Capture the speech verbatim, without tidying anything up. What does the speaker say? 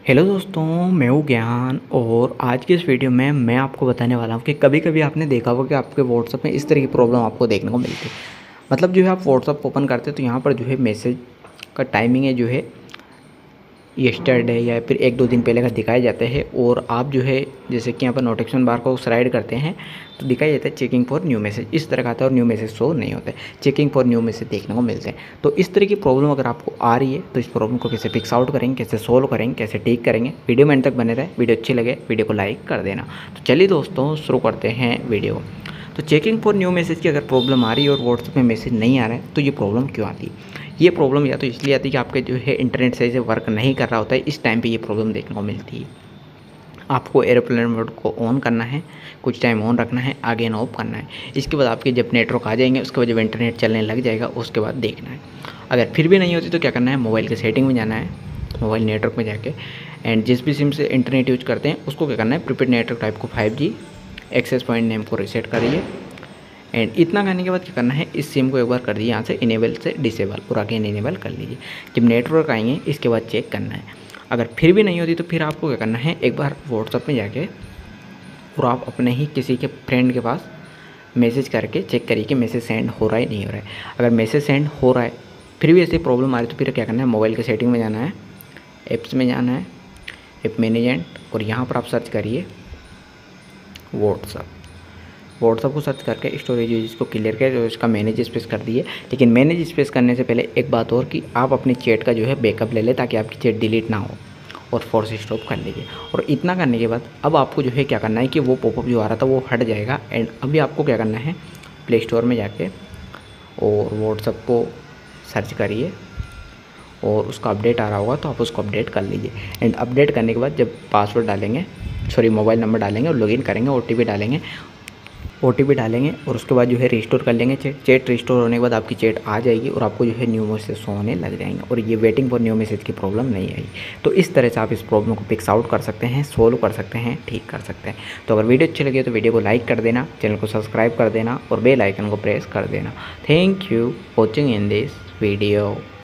Hello दोस्तों, मैं हूँ ज्ञान और आज की इस वीडियो में मैं आपको बताने वाला हूँ कि कभी कभी आपने देखा होगा कि आपके व्हाट्सएप में इस तरह की प्रॉब्लम आपको देखने को मिलती है। मतलब जो है आप व्हाट्सएप ओपन करते हैं तो यहाँ पर जो है मैसेज का टाइमिंग है जो है यस्टरडे या फिर एक दो दिन पहले का दिखाए जाते हैं और आप जो है जैसे कि यहाँ पर नोटिफिकेशन बार को स्लाइड करते हैं तो दिखाई जाता है चेकिंग फॉर न्यू मैसेज, इस तरह का आता है और न्यू मैसेज शो नहीं होता है, चेकिंग फॉर न्यू मैसेज देखने को मिलते हैं। तो इस तरह की प्रॉब्लम अगर आपको आ रही है तो इस प्रॉब्लम को कैसे फिक्स आउट करेंगे, कैसे सोल्व करेंगे, कैसे ठीक करेंगे, वीडियो में अंत तक बने रहे। वीडियो अच्छी लगे वीडियो को लाइक कर देना। तो चलिए दोस्तों शुरू करते हैं वीडियो। तो चेकिंग फॉर न्यू मैसेज की अगर प्रॉब्लम आ रही है और व्हाट्सएप में मैसेज नहीं आ रहा है तो ये प्रॉब्लम क्यों आती है? ये प्रॉब्लम या तो इसलिए आती है कि आपके जो है इंटरनेट सही से वर्क नहीं कर रहा होता है, इस टाइम पे ये प्रॉब्लम देखने को मिलती है। आपको एरोप्लेन मोड को ऑन करना है, कुछ टाइम ऑन रखना है, आगे एंड ऑफ करना है। इसके बाद आपके जब नेटवर्क आ जाएंगे उसके बाद जब इंटरनेट चलने लग जाएगा उसके बाद देखना है। अगर फिर भी नहीं होती तो क्या करना है, मोबाइल के सेटिंग में जाना है, मोबाइल नेटवर्क में जाके एंड जिस भी सिम से इंटरनेट यूज करते हैं उसको क्या करना है, प्रीपेड नेटवर्क टाइप को five G access point name को रीसेट करिए। एंड इतना करने के बाद क्या करना है, इस सिम को एक बार कर दिए यहाँ से इनेबल से डिसेबल और आगे इनेबल कर लीजिए। जब नेटवर्क आएंगे इसके बाद चेक करना है। अगर फिर भी नहीं होती तो फिर आपको क्या करना है, एक बार व्हाट्सएप में जाके और आप अपने ही किसी के फ्रेंड के पास मैसेज करके चेक करिए कि मैसेज सेंड हो रहा है नहीं हो रहा है। अगर मैसेज सेंड हो रहा है फिर भी ऐसी प्रॉब्लम आ रही है तो फिर क्या करना है, मोबाइल के सेटिंग में जाना है, ऐप्स में जाना है, ऐप मैनेजमेंट और यहाँ पर आप सर्च करिए व्हाट्सएप। व्हाट्सएप को सर्च करके स्टोरेज यूज को क्लियर कर जो इसका मैनेज स्पेस कर दिए। लेकिन मैनेज स्पेस करने से पहले एक बात और कि आप अपने चैट का जो है बैकअप ले लें ताकि आपकी चैट डिलीट ना हो और फोर्स स्टॉप कर लीजिए। और इतना करने के बाद अब आपको जो है क्या करना है कि वो पॉपअप जो आ रहा था वो हट जाएगा। एंड अभी आपको क्या करना है, प्ले स्टोर में जाके और व्हाट्सएप को सर्च करिए और उसका अपडेट आ रहा होगा तो आप उसको अपडेट कर लीजिए। एंड अपडेट करने के बाद जब पासवर्ड डालेंगे, सॉरी मोबाइल नंबर डालेंगे और लॉगिन करेंगे, ओ टी पी डालेंगे ओ टी पी डालेंगे और उसके बाद जो है रिस्टोर कर लेंगे चैट। चैट रिस्टोर होने के बाद आपकी चैट आ जाएगी और आपको जो है न्यू मैसेज शो होने लग जाएंगे और ये वेटिंग फॉर न्यू मैसेज की प्रॉब्लम नहीं आई। तो इस तरह से आप इस प्रॉब्लम को फिक्स आउट कर सकते हैं, सोल्व कर सकते हैं, ठीक कर सकते हैं। तो अगर वीडियो अच्छी लगी तो वीडियो को लाइक कर देना, चैनल को सब्सक्राइब कर देना और बेल आइकन को प्रेस कर देना। Thank you watching in this video.